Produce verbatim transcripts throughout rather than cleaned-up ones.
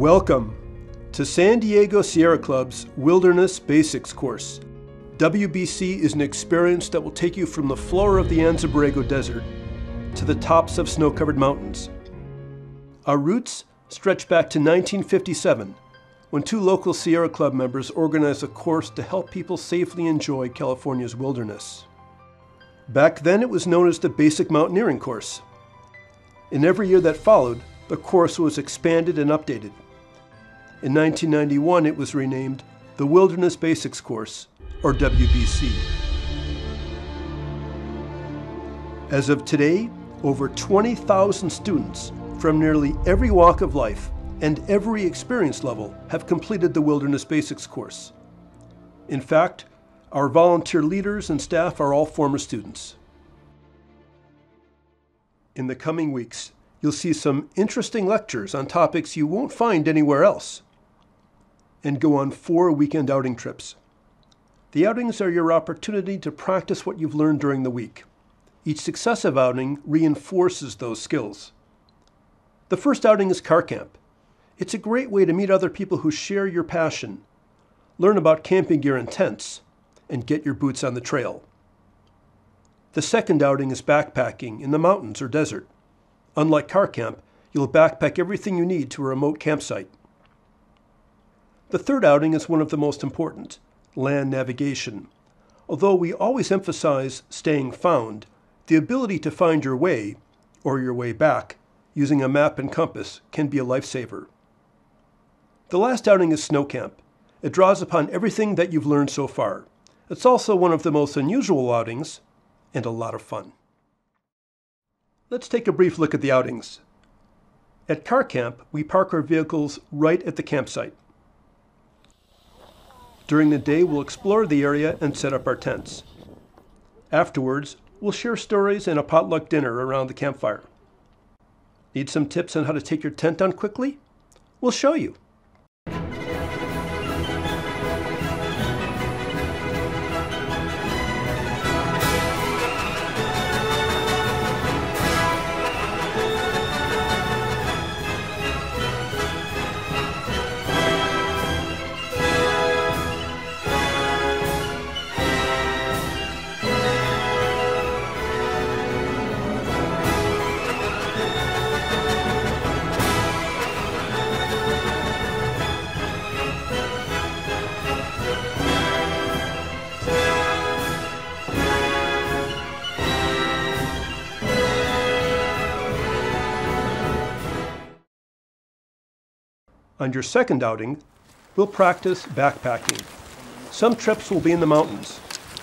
Welcome to San Diego Sierra Club's Wilderness Basics course. W B C is an experience that will take you from the floor of the Anza Borrego Desert to the tops of snow-covered mountains. Our roots stretch back to nineteen fifty-seven, when two local Sierra Club members organized a course to help people safely enjoy California's wilderness. Back then it was known as the Basic Mountaineering Course. In every year that followed, the course was expanded and updated. In nineteen ninety-one, it was renamed the Wilderness Basics Course, or W B C. As of today, over twenty thousand students from nearly every walk of life and every experience level have completed the Wilderness Basics course. In fact, our volunteer leaders and staff are all former students. In the coming weeks, you'll see some interesting lectures on topics you won't find anywhere else, and go on four weekend outing trips. The outings are your opportunity to practice what you've learned during the week. Each successive outing reinforces those skills. The first outing is car camp. It's a great way to meet other people who share your passion, learn about camping gear and tents, and get your boots on the trail. The second outing is backpacking in the mountains or desert. Unlike car camp, you'll backpack everything you need to a remote campsite. The third outing is one of the most important, land navigation. Although we always emphasize staying found, the ability to find your way, or your way back, using a map and compass can be a lifesaver. The last outing is snow camp. It draws upon everything that you've learned so far. It's also one of the most unusual outings, and a lot of fun. Let's take a brief look at the outings. At car camp, we park our vehicles right at the campsite. During the day, we'll explore the area and set up our tents. Afterwards, we'll share stories and a potluck dinner around the campfire. Need some tips on how to take your tent down quickly? We'll show you. On your second outing, we'll practice backpacking. Some trips will be in the mountains,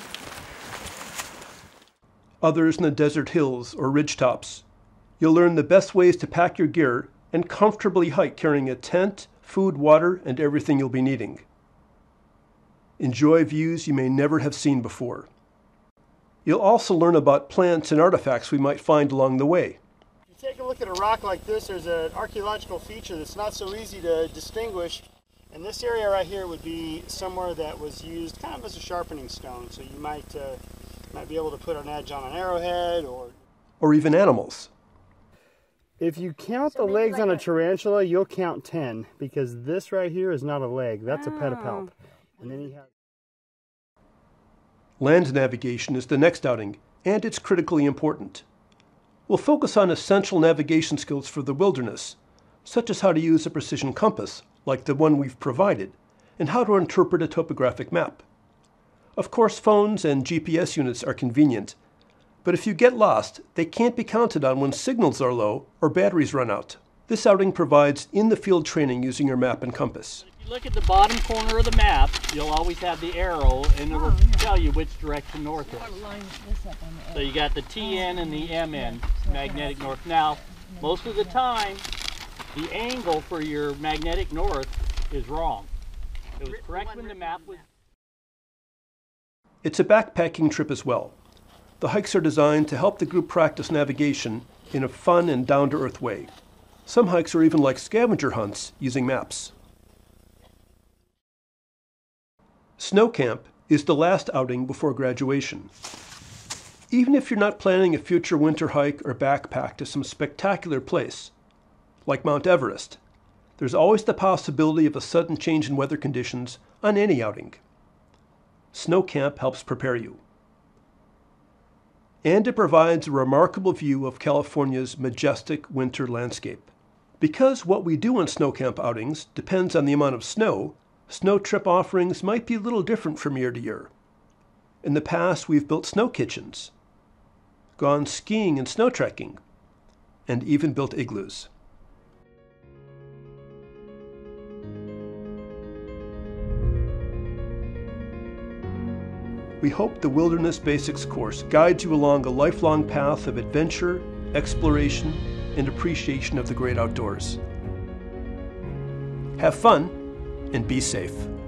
others in the desert hills or ridgetops. You'll learn the best ways to pack your gear and comfortably hike carrying a tent, food, water, and everything you'll be needing. Enjoy views you may never have seen before. You'll also learn about plants and artifacts we might find along the way. Take a look at a rock like this. There's an archaeological feature that's not so easy to distinguish. And this area right here would be somewhere that was used kind of as a sharpening stone. So you might, uh, might be able to put an edge on an arrowhead or... Or even animals. If you count So the legs like on a a- tarantula, you'll count ten, because this right here is not a leg. That's a Oh. pedipalp. And then you have... Land navigation is the next outing, and it's critically important. We'll focus on essential navigation skills for the wilderness, such as how to use a precision compass, like the one we've provided, and how to interpret a topographic map. Of course, phones and G P S units are convenient, but if you get lost, they can't be counted on when signals are low or batteries run out. This outing provides in-the-field training using your map and compass. If you look at the bottom corner of the map, you'll always have the arrow, and it will Oh, yeah. tell you which direction north is. Line this up on the So you got the T N and the M N, magnetic north. Now, most of the time, the angle for your magnetic north is wrong. It was correct when the map was... It's a backpacking trip as well. The hikes are designed to help the group practice navigation in a fun and down-to-earth way. Some hikes are even like scavenger hunts using maps. Snow camp is the last outing before graduation. Even if you're not planning a future winter hike or backpack to some spectacular place, like Mount Everest, There's always the possibility of a sudden change in weather conditions on any outing. Snow camp helps prepare you. And it provides a remarkable view of California's majestic winter landscape. Because what we do on snow camp outings depends on the amount of snow, snow trip offerings might be a little different from year to year. In the past, we've built snow kitchens, gone skiing and snow trekking, and even built igloos. We hope the Wilderness Basics course guides you along a lifelong path of adventure, exploration, and appreciation of the great outdoors. Have fun and be safe.